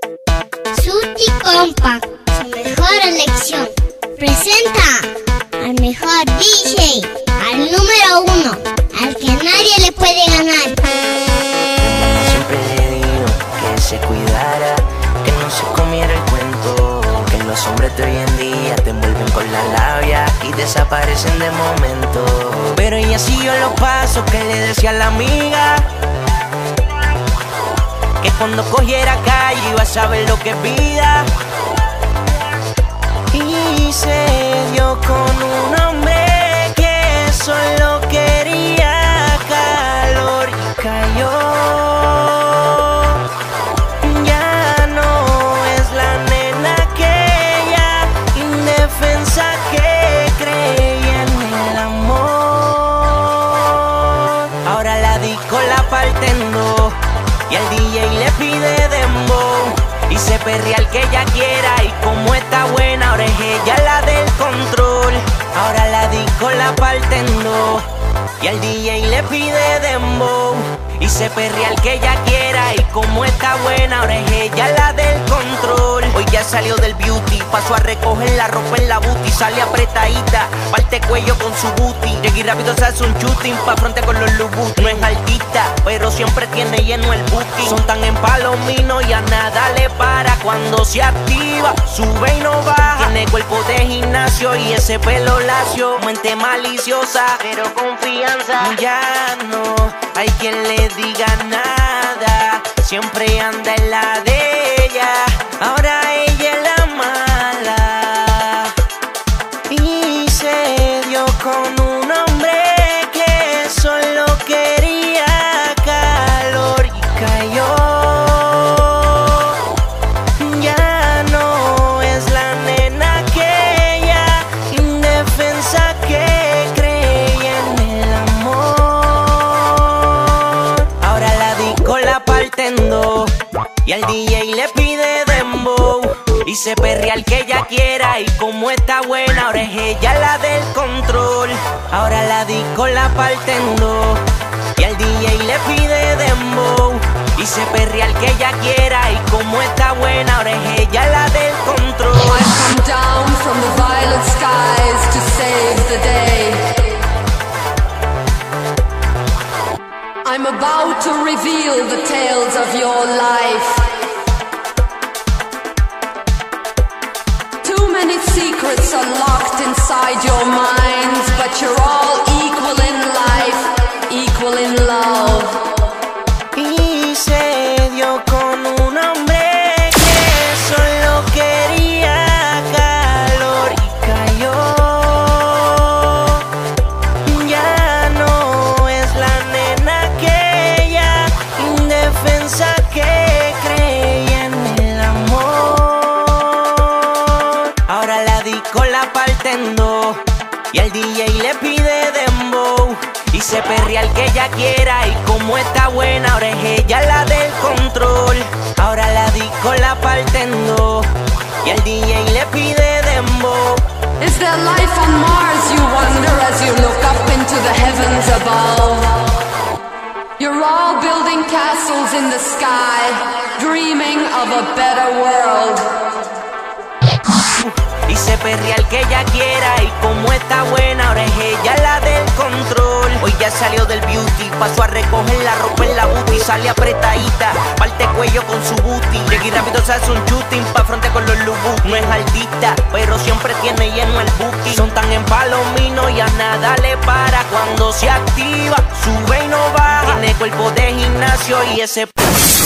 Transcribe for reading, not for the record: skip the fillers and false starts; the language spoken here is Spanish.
Suti Compact, su mejor elección. Presenta al mejor DJ, al número 1, al que nadie le puede ganar. Siempre le digo que se cuidara, que no se comiera el cuento, que los hombres de hoy en día te envuelven con la labia y desaparecen de momento. Pero ella siguió los pasos que le decía a la amiga, que cuando cogiera calle iba a saber lo que es vida. Y se dio con un hombre que solo quería calor y cayó. Ya no es la nena aquella indefensa que creía en el amor. Ahora la disco la parte en dos y al DJ le pide dembow y se perrea el que ella quiera. Y como está buena, ahora es ella la del control. Ahora la disco la parte en dos y al DJ le pide dembow y se perrea el que ella quiera. Y como está buena, ahora es ella la del control. Hoy ya salió del beauty, pasó a recoger la ropa en la booty. Sale apretadita, parte cuello con su booty. Llegué rápido, se hace un shooting pa' frente con los lubus. No es altita, pero siempre tiene lleno el booking. Son tan empalominos y a nada le para. Cuando se activa, sube y no baja. Tiene cuerpo de gimnasio y ese pelo lacio. Mente maliciosa, pero confianza. Ya no hay quien le diga nada, siempre anda en la de ella. Ahora ella es la mala y se dio con un hombre que solo quería calor y cayó. Ya no es la nena aquella indefensa que creía en el amor. Ahora la disco la parte en dos y al DJ le pide dembow y se perrea el que ella quiera. Y como está buena, ahora es ella la del control. Ahora la disco la parte en dos y al DJ le pide dembow y se perrea el que ella quiera. Y como está buena, ahora es ella la del control. I've come down from the violet skies to save the day. I'm about to reveal the tales of your life. Too many secrets are locked inside your minds, but you're all equal in life, equal in love. Y se dio con un hombre que solo quería calor y cayó. Ya no es la nena aquella indefensa que creía en el amor. Ahora la disco la parte en dos y al DJ le pide dembow y se perrea el que ella quiera. Y como está buena, ahora es ella la del control. Ahora la disco la parte en dos y al DJ le pide dembow. Is there life on Mars, you wonder, as you look up into the heavens above? You're all building castles in the sky, dreaming of a better world. Y se perrea el que ella quiera. Y como está buena, ahora es ella la del control. Hoy ya salió del beauty, pasó a recoger la ropa en la booty. Sale apretadita, parte cuello con su booty. Llegué rápido, se hace un shooting pa' frente con los lubus. No es altita, pero siempre tiene lleno el booking. Son tan empalominos y a nada le para. Cuando se activa, sube y no baja. Tiene cuerpo de gimnasio y ese